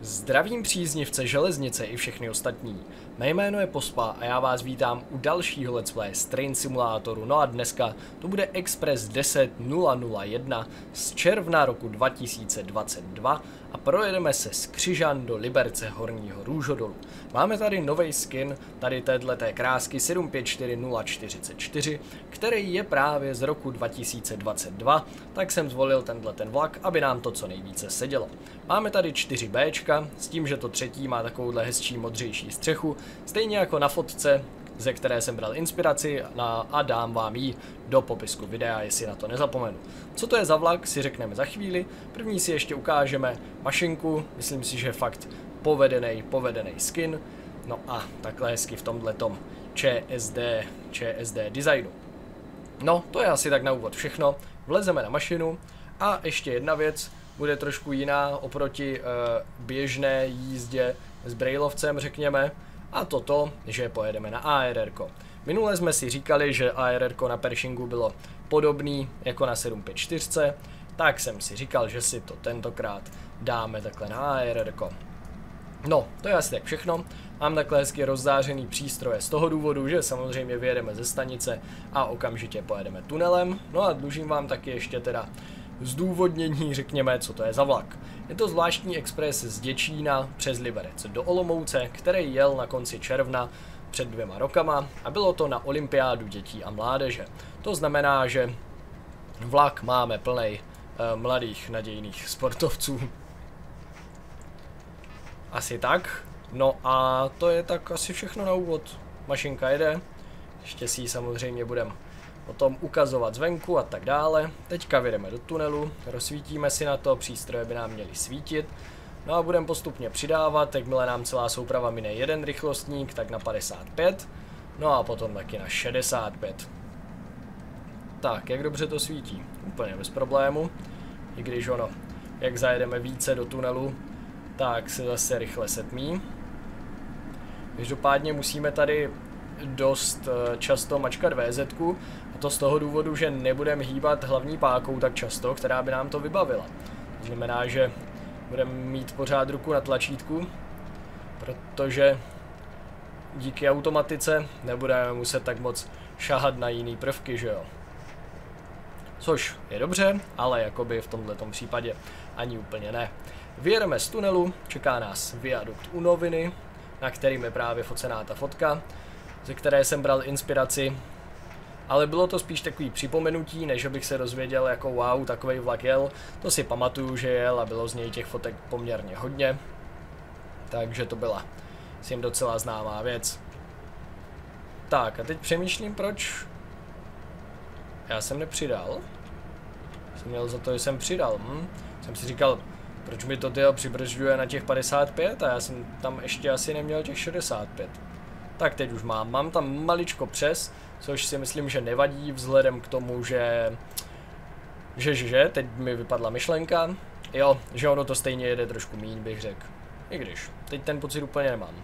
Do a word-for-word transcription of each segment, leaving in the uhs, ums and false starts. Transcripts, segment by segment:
Zdravím příznivce železnice i všechny ostatní. Mé jméno je Pospa a já vás vítám u dalšího Let's Play z Train Simulatoru. No a dneska to bude Express deset nula nula jedna z června roku dva tisíce dvacet dva a projedeme se z Křižan do Liberce Horního Růžodolu. Máme tady nový skin, tady téhleté krásky sedm pět čtyři nula čtyřicet čtyři, který je právě z roku dva tisíce dvacet dva, tak jsem zvolil tenhle ten vlak, aby nám to co nejvíce sedělo. Máme tady čtyři béčka, s tím, že to třetí má takovouhle hezčí modřejší střechu, stejně jako na fotce, ze které jsem bral inspiraci na, a dám vám ji do popisku videa, jestli na to nezapomenu. Co to je za vlak, si řekneme za chvíli. První si ještě ukážeme mašinku, myslím si, že je fakt povedený, povedený skin. No a takhle hezky v tomhletom ČSD, ČSD designu. No, to je asi tak na úvod všechno. Vlezeme na mašinu a ještě jedna věc, bude trošku jiná oproti uh, běžné jízdě s brailovcem, řekněme. A toto, že pojedeme na A R R ko. Minule jsme si říkali, že A R R ko na Pershingu bylo podobný jako na sedm pět čtyři, tak jsem si říkal, že si to tentokrát dáme takhle na A R R ko. No, to je asi tak všechno. Mám takhle hezky rozzářený přístroje z toho důvodu, že samozřejmě vyjedeme ze stanice a okamžitě pojedeme tunelem. No a dlužím vám taky ještě teda zdůvodnění, řekněme, co to je za vlak. Je to zvláštní expres z Děčína přes Liberec do Olomouce, který jel na konci června před dvěma rokama a bylo to na olympiádu dětí a mládeže. To znamená, že vlak máme plnej uh, mladých nadějných sportovců. Asi tak. No a to je tak asi všechno na úvod. Mašinka jede, ještě si ji samozřejmě budeme potom ukazovat zvenku a tak dále. Teďka vyjdeme do tunelu, rozsvítíme si na to, přístroje by nám měly svítit. No a budeme postupně přidávat, jakmile nám celá souprava mine jeden rychlostník, tak na padesát pět. No a potom taky na šedesát pět. Tak, jak dobře to svítí? Úplně bez problému. I když ono, jak zajedeme více do tunelu, tak se zase rychle setmí. Každopádně musíme tady dost často mačkat V Z ku, a to z toho důvodu, že nebudeme hýbat hlavní pákou tak často, která by nám to vybavila. To znamená, že budeme mít pořád ruku na tlačítku, protože díky automatice nebudeme muset tak moc šahat na jiný prvky, že jo. Což je dobře, ale jakoby v tomhletom případě ani úplně ne. Vyjedeme z tunelu, čeká nás viadukt u Noviny, na kterým je právě focená ta fotka, ze které jsem bral inspiraci, ale bylo to spíš takový připomenutí, než abych se dozvěděl, jako wow, takovej vlak jel. To si pamatuju, že jel a bylo z něj těch fotek poměrně hodně, takže to byla s jim docela známá věc. Tak a teď přemýšlím, proč já jsem nepřidal. Jsem měl za to, že jsem přidal. Hm? Jsem si říkal, proč mi to tyho přibržďuje na těch padesát pět a já jsem tam ještě asi neměl těch šedesát pět. Tak teď už mám. Mám tam maličko přes, což si myslím, že nevadí vzhledem k tomu, že... Že, že, že, teď mi vypadla myšlenka. Jo, že ono to stejně jede trošku míň, bych řekl. I když, teď ten pocit úplně nemám.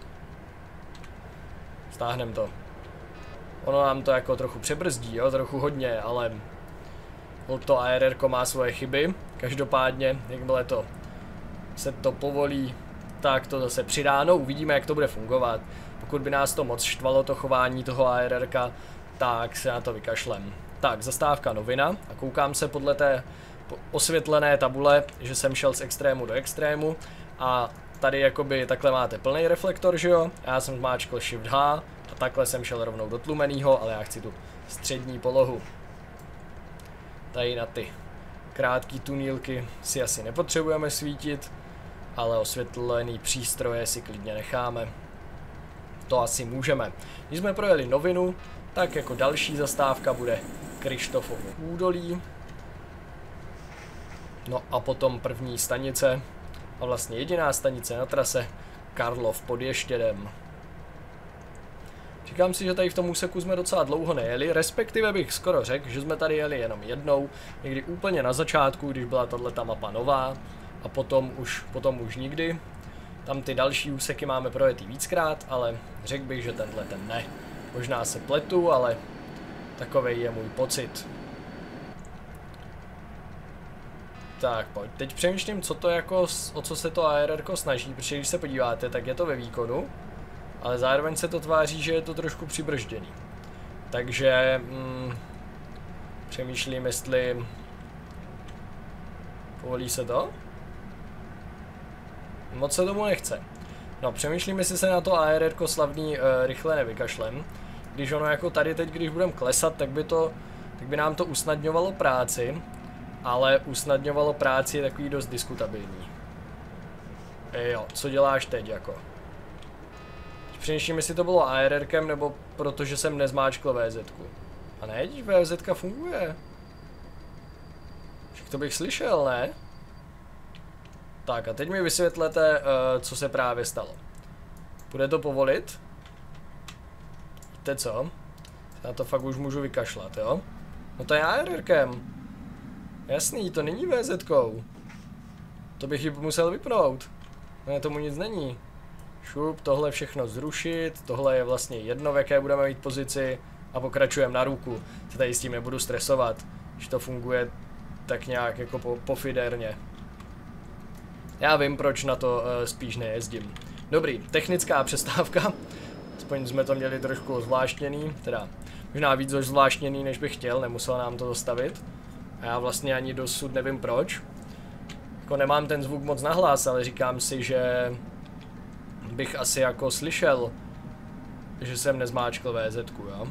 Stáhnem to. Ono nám to jako trochu přebrzdí, jo, trochu hodně, ale... To A R R ko má svoje chyby. Každopádně, jakmile to se to povolí, tak to zase přidá. No, uvidíme, jak to bude fungovat. Pokud by nás to moc štvalo, to chování toho A R R ka, tak se na to vykašlem. Tak, zastávka Novina a koukám se podle té osvětlené tabule, že jsem šel z extrému do extrému a tady jakoby takhle máte plný reflektor, že jo? Já jsem zmáčkl Shift H a takhle jsem šel rovnou do tlumenýho, ale já chci tu střední polohu. Tady na ty krátké tunílky si asi nepotřebujeme svítit, ale osvětlený přístroje si klidně necháme. To asi můžeme. Když jsme projeli Novinu, tak jako další zastávka bude Krištofovo údolí. No a potom první stanice, a vlastně jediná stanice na trase, Karlov pod Ještědem. Říkám si, že tady v tom úseku jsme docela dlouho nejeli, respektive bych skoro řekl, že jsme tady jeli jenom jednou, někdy úplně na začátku, když byla tato mapa nová, a potom už, potom už nikdy. Tam ty další úseky máme projetý víckrát, ale řekl bych, že tenhle ten ne. Možná se pletu, ale takovej je můj pocit. Tak pojď, teď přemýšlím, co to jako, o co se to A R R snaží, protože když se podíváte, tak je to ve výkonu, ale zároveň se to tváří, že je to trošku přibržděný. Takže mm, přemýšlím, jestli povolí se to? Moc se tomu nechce. No, přemýšlím, jestli se na to A R R slavný uh, rychle nevykašlem. Když ono jako tady teď, když budeme klesat, tak by to, tak by nám to usnadňovalo práci, ale usnadňovalo práci je takový dost diskutabilní. E jo, co děláš teď jako? Přemýšlím, jestli to bylo A R R kem, nebo protože jsem nezmáčkl V Z ku. A ne, V Z ka funguje. Však to bych slyšel, ne? Tak a teď mi vysvětlete, uh, co se právě stalo. Bude to povolit? Víte co? Já to fakt už můžu vykašlat, jo? No to je A R R kem. Jasný, to není V Z kou. To bych ji musel vypnout. Ne, tomu nic není. Šup, tohle všechno zrušit, tohle je vlastně jedno, v jaké budeme mít pozici a pokračujeme na ruku. Se tady s tím nebudu stresovat, že to funguje tak nějak jako po, pofiderně. Já vím, proč na to uh, spíš nejezdím. Dobrý, technická přestávka. Aspoň jsme to měli trošku zvláštněný, teda možná víc zvláštněný, než bych chtěl, nemusel nám to zastavit. A já vlastně ani dosud nevím proč. Jako nemám ten zvuk moc nahlas, ale říkám si, že bych asi jako slyšel, že jsem nezmáčkl V Z ku, jo.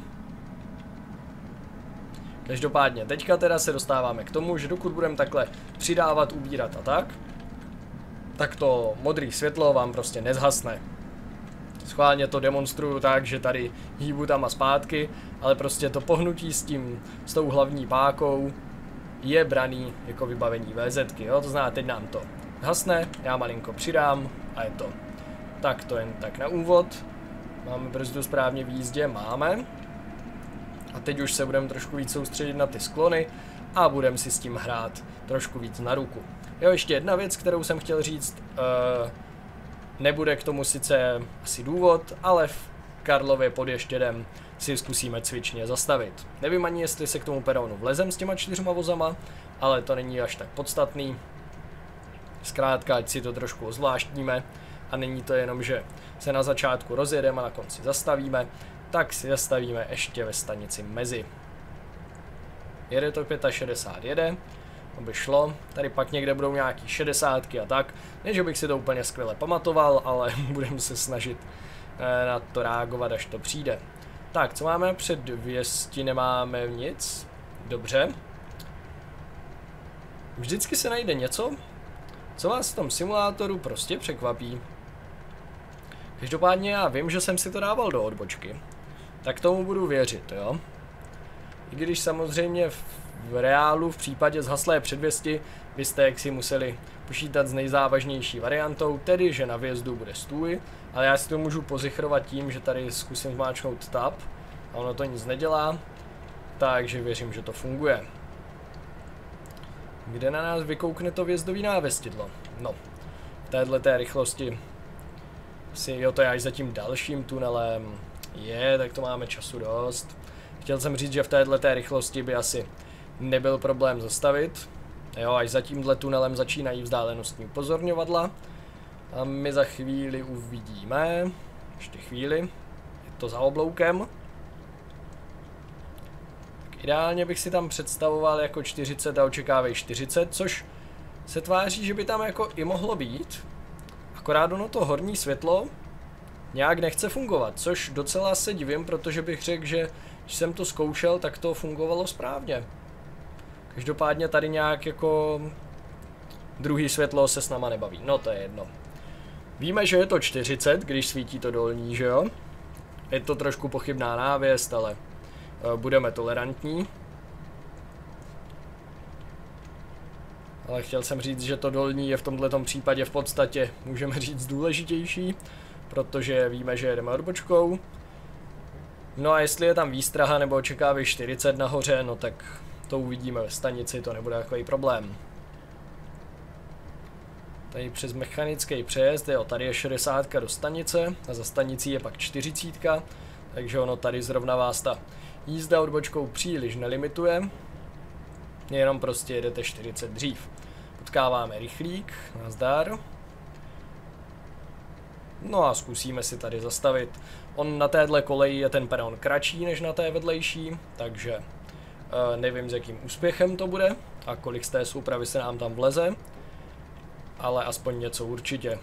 Každopádně, teďka teda se dostáváme k tomu, že dokud budeme takhle přidávat, ubírat a tak, tak to modré světlo vám prostě nezhasne. Schválně to demonstruju tak, že tady hýbu tam a zpátky, ale prostě to pohnutí s tím, s tou hlavní pákou je braný jako vybavení V Z ky, jo, to znamená, teď nám to hasne, já malinko přidám a je to. Tak to jen tak na úvod. Máme brzdu správně v jízdě, máme. A teď už se budeme trošku víc soustředit na ty sklony a budeme si s tím hrát trošku víc na ruku. Jo, ještě jedna věc, kterou jsem chtěl říct, uh, nebude k tomu sice asi důvod, ale v Karlově pod Ještědem si zkusíme cvičně zastavit. Nevím ani, jestli se k tomu peronu vlezem s těma čtyřma vozama, ale to není až tak podstatný. Zkrátka, ať si to trošku ozvláštníme a není to jenom, že se na začátku rozjedeme a na konci zastavíme, tak si zastavíme ještě ve stanici mezi. Jede to šedesát pět, jede, aby šlo, tady pak někde budou nějaký šedesátky a tak, ne, že bych si to úplně skvěle pamatoval, ale budeme se snažit na to reagovat, až to přijde. Tak, co máme před dvěstí, nemáme nic, dobře. Vždycky se najde něco, co vás v tom simulátoru prostě překvapí. Každopádně já vím, že jsem si to dával do odbočky, tak tomu budu věřit, jo. I když samozřejmě v, v reálu v případě zhaslé předvěsti byste jaksi museli počítat s nejzávažnější variantou, tedy že na vjezdu bude stůj, ale já si to můžu pozichrovat tím, že tady zkusím zmáčknout tab a ono to nic nedělá, takže věřím, že to funguje. Kde na nás vykoukne to vjezdový návěstidlo? No, v téhleté rychlosti si, jo, to je až za tím dalším tunelem. Je, tak to máme času dost. Chtěl jsem říct, že v téhleté rychlosti by asi nebyl problém zastavit. Jo, až za tímhle tunelem začínají vzdálenostní upozorňovadla. A my za chvíli uvidíme. Ještě chvíli. Je to za obloukem. Tak ideálně bych si tam představoval jako čtyřicet a očekávej čtyřicet, což se tváří, že by tam jako i mohlo být. Akorát ono to horní světlo nějak nechce fungovat, což docela se divím, protože bych řekl, že když jsem to zkoušel, tak to fungovalo správně. Každopádně tady nějak jako druhý světlo se s náma nebaví, no to je jedno. Víme, že je to čtyřicet, když svítí to dolní, že jo? Je to trošku pochybná návěst, ale uh, budeme tolerantní. Ale chtěl jsem říct, že to dolní je v tomhletom případě v podstatě, můžeme říct, důležitější, protože víme, že jedeme odbočkou. No a jestli je tam výstraha nebo očekávají čtyřicet nahoře, no tak to uvidíme ve stanici, to nebude takový problém. Tady přes mechanický přejezd, jo, tady je šedesát do stanice a za stanicí je pak čtyřicet, takže ono tady zrovna vás ta jízda odbočkou příliš nelimituje, jenom prostě jedete čtyřicet dřív. potkáváme rychlík, nazdar. No a zkusíme si tady zastavit. On na téhle koleji je ten peron kratší než na té vedlejší, takže uh, nevím, s jakým úspěchem to bude a kolik z té soupravy se nám tam vleze, ale aspoň něco určitě.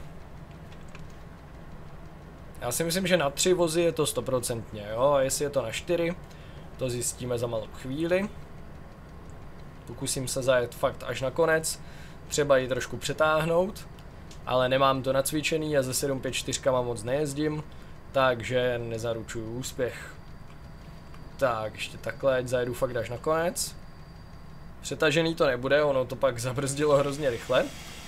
Já si myslím, že na tři vozy je to stoprocentně, jo, a jestli je to na čtyři, to zjistíme za malou chvíli. Pokusím se zajet fakt až na konec, třeba ji trošku přetáhnout, ale nemám to nacvičený a ze sedm pět čtyři moc nejezdím, takže nezaručuju úspěch. Tak, ještě takhle, ať zajedu fakt až na konec. Přetažený to nebude, ono to pak zabrzdilo hrozně rychle.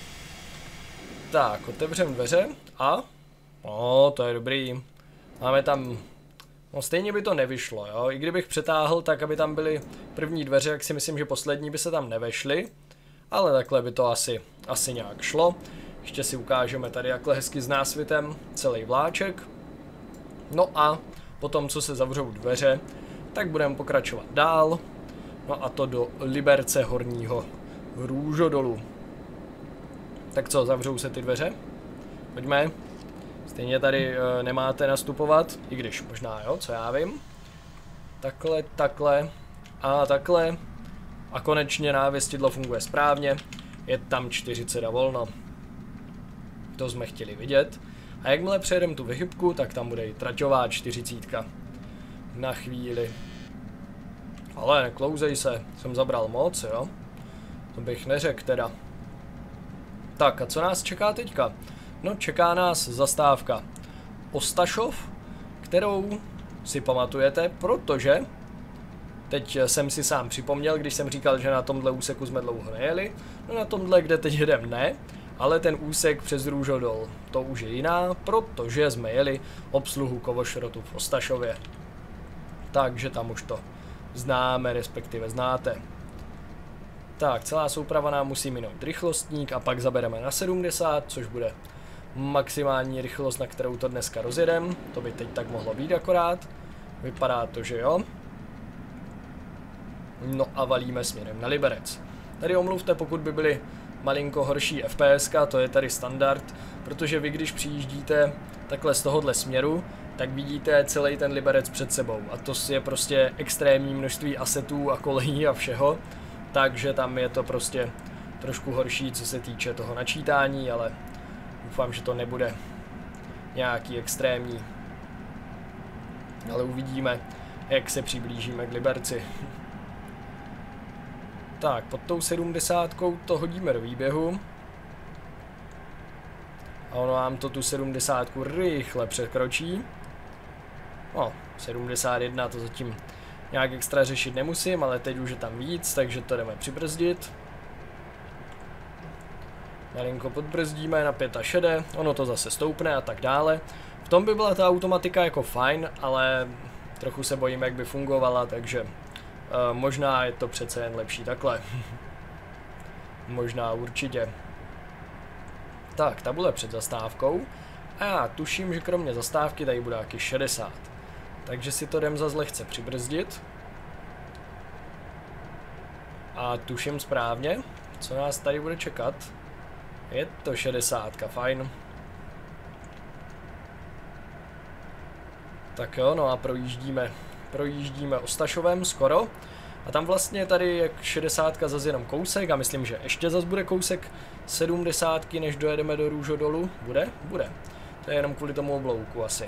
Tak, otevřem dveře a... No, to je dobrý. Máme tam... No stejně by to nevyšlo, jo. I kdybych přetáhl tak, aby tam byly první dveře, jak si myslím, že poslední by se tam nevešly. Ale takhle by to asi, asi nějak šlo. Ještě si ukážeme tady jakhle hezky s násvitem celý vláček. No a potom, co se zavřou dveře, tak budeme pokračovat dál. No a to do Liberce Horního Růžodolu. Tak co, zavřou se ty dveře? Pojďme. Stejně tady e, nemáte nastupovat, i když možná jo, co já vím. Takhle, takhle a takhle. A konečně návěstidlo funguje správně. Je tam čtyřicet a volno. To jsme chtěli vidět. A jakmile přejedeme tu vychybku, tak tam bude i traťová čtyřicítka. Na chvíli. Ale neklouzej se, jsem zabral moc, jo. To bych neřekl teda. Tak a co nás čeká teďka? No čeká nás zastávka Ostašov, kterou si pamatujete, protože teď jsem si sám připomněl, když jsem říkal, že na tomhle úseku jsme dlouho nejeli. No na tomhle, kde teď jedem, ne. Ale ten úsek přes Růžodol, to už je jiná, protože jsme jeli obsluhu kovošrotu v Ostašově. Takže tam už to známe, respektive znáte. Tak, celá souprava nám musí minout rychlostník a pak zabereme na sedmdesát, což bude maximální rychlost, na kterou to dneska rozjedem. To by teď tak mohlo být akorát. Vypadá to, že jo. No a valíme směrem na Liberec. Tady omluvte, pokud by byly malinko horší F P S ka, to je tady standard, protože vy když přijíždíte takhle z tohohle směru, tak vidíte celý ten Liberec před sebou a to je prostě extrémní množství asetů a kolejí a všeho, takže tam je to prostě trošku horší, co se týče toho načítání, ale doufám, že to nebude nějaký extrémní, ale uvidíme, jak se přiblížíme k Liberci. Tak, pod tou sedmdesátkou to hodíme do výběhu. A ono nám to tu sedmdesátku rychle překročí. No, sedmdesát jedna to zatím nějak extra řešit nemusím, ale teď už je tam víc, takže to jdeme přibrzdit. Malinko podbrzdíme na šedesát pět, ono to zase stoupne a tak dále. V tom by byla ta automatika jako fajn, ale trochu se bojím, jak by fungovala, takže... Uh, možná je to přece jen lepší takhle. Možná určitě. Tak, tabule před zastávkou. A já tuším, že kromě zastávky tady bude taky šedesát. Takže si to jdem zase lehce přibrzdit. A tuším správně, co nás tady bude čekat. Je to šedesát, fajn. Tak jo, no a projíždíme. Projíždíme Ostašovem skoro a tam vlastně tady jak šedesát zase jenom kousek a myslím, že ještě zase bude kousek sedmdesát, než dojedeme do Růžodolu. Bude? Bude. To je jenom kvůli tomu oblouku asi.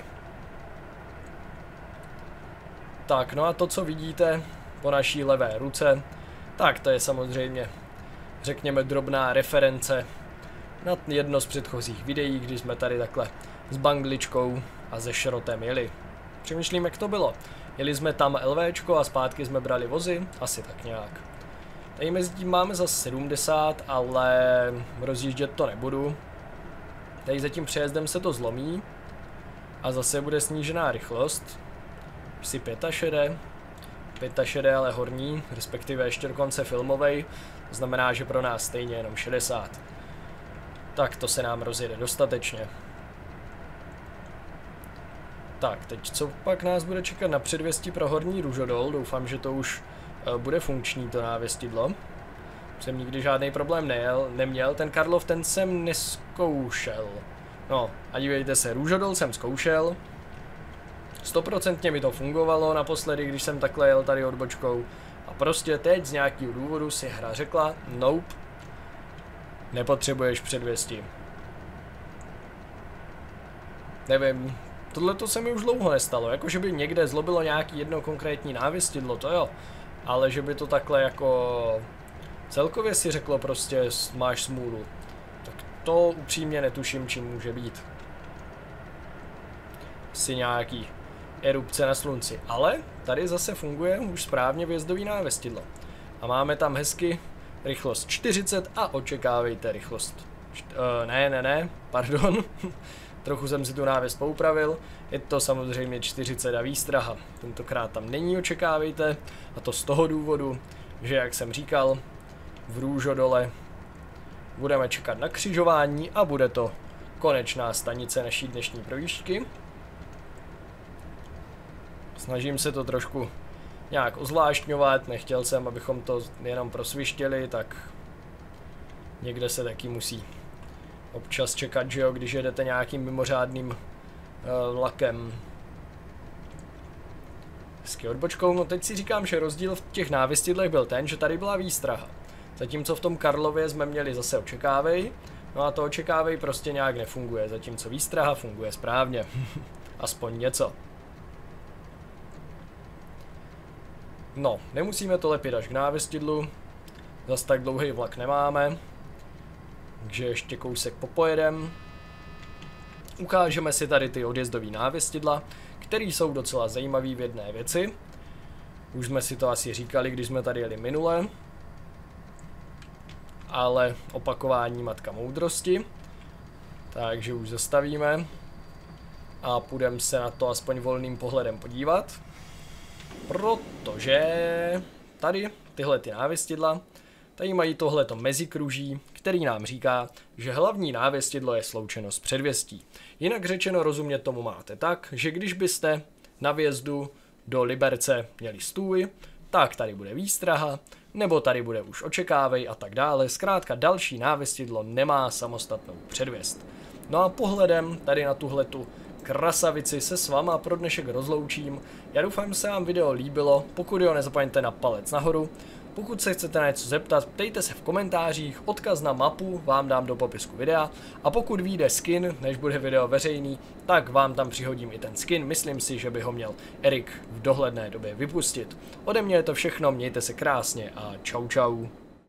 Tak, no a to, co vidíte po naší levé ruce, tak to je samozřejmě, řekněme, drobná reference na jedno z předchozích videí, kdy jsme tady takhle s bangličkou a se šrotem jeli. Přemýšlím, jak to bylo. Jeli jsme tam LVčko a zpátky jsme brali vozy, asi tak nějak. Tady mezi tím máme za sedmdesát, ale rozjíždět to nebudu. Tady za tím přejezdem se to zlomí a zase bude snížená rychlost. Si šedesát pět, šedesát ale horní, respektive ještě dokonce filmovej, to znamená, že pro nás stejně jenom šedesát. Tak to se nám rozjede dostatečně. Tak, teď co pak nás bude čekat na předvěstí pro Horní Růžodol, doufám, že to už uh, bude funkční to návěstidlo. Jsem nikdy žádný problém nejel, neměl, ten Karlov ten jsem neskoušel. No a dívejte se, růžodol jsem zkoušel. Stoprocentně mi to fungovalo naposledy, když jsem takhle jel tady odbočkou. A prostě teď z nějakého důvodu si hra řekla, nope, nepotřebuješ předvěsti. Nevím, tohle to se mi už dlouho nestalo, jako že by někde zlobilo nějaký jedno konkrétní návěstidlo, to jo. Ale že by to takhle jako celkově si řeklo prostě máš smůlu. Tak to upřímně netuším, čím může být. Si nějaký erupce na slunci. Ale tady zase funguje už správně vjezdový návěstidlo. A máme tam hezky rychlost čtyřicet a očekávejte rychlost. Uh, ne, ne, ne, pardon. Trochu jsem si tu návěst poupravil. Je to samozřejmě čtyřicet a výstraha. Tentokrát tam není očekávejte. A to z toho důvodu, že jak jsem říkal, v růžodole budeme čekat na křižování a bude to konečná stanice naší dnešní projížďky. Snažím se to trošku nějak ozvláštňovat, nechtěl jsem, abychom to jenom prosvištěli, tak někde se taky musí občas čekat, že jo, když jedete nějakým mimořádným uh, vlakem. Hezky odbočkou, no teď si říkám, že rozdíl v těch návěstidlech byl ten, že tady byla výstraha. Zatímco v tom Karlově jsme měli zase očekávej, no a to očekávej prostě nějak nefunguje, zatímco výstraha funguje správně. Aspoň něco. No, nemusíme to lepit až k návěstidlu, zas tak dlouhý vlak nemáme, takže ještě kousek popojedem. Ukážeme si tady ty odjezdový návěstidla, které jsou docela zajímavý v jedné věci. Už jsme si to asi říkali, když jsme tady jeli minule, ale opakování matka moudrosti, takže už zastavíme a půjdeme se na to aspoň volným pohledem podívat. Protože tady tyhle ty návěstidla, tady mají tohleto mezikruží, který nám říká, že hlavní návěstidlo je sloučeno s předvěstí. Jinak řečeno rozumět tomu máte tak, že když byste na vjezdu do Liberce měli stůj, tak tady bude výstraha, nebo tady bude už očekávej a tak dále. Zkrátka další návěstidlo nemá samostatnou předvěst. No a pohledem tady na tuhletu krasavici se s váma pro dnešek rozloučím. Já doufám, že se vám video líbilo, pokud jo, nezapomeňte na palec nahoru. Pokud se chcete na něco zeptat, ptejte se v komentářích, odkaz na mapu vám dám do popisku videa a pokud vyjde skin, než bude video veřejný, tak vám tam přihodím i ten skin, myslím si, že by ho měl Erik v dohledné době vypustit. Ode mě je to všechno, mějte se krásně a čau čau.